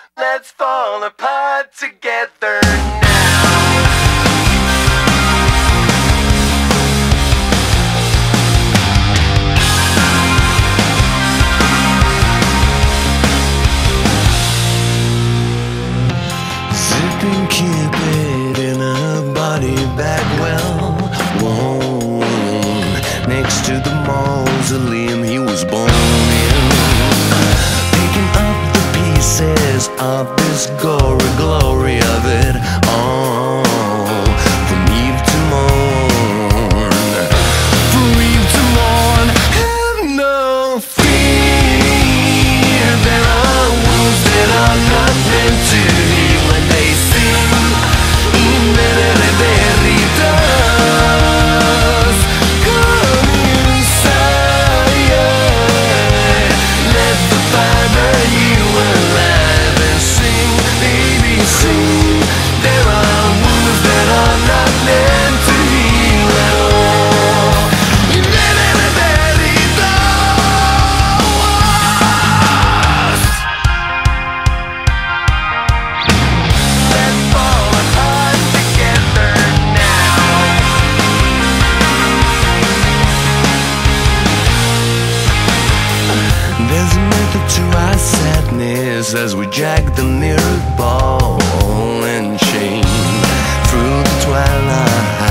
Let's fall apart together now. Zipping Cupid in a body bag well worn next to the mausoleum he was born in. Picking up the pieces of this gory glory of it all from eve to morn. From eve to morn, have no fear. There are wounds that are not meant to heal when they sing Invenere Veritas. Come inside, let the fire burn you alive and sing, baby, sing. There are wounds that are not meant to heal at all. Invenere Veritas. Let's fall apart together now. There's a method to our sadness as we drag the mirrored ball and chain through the twilight.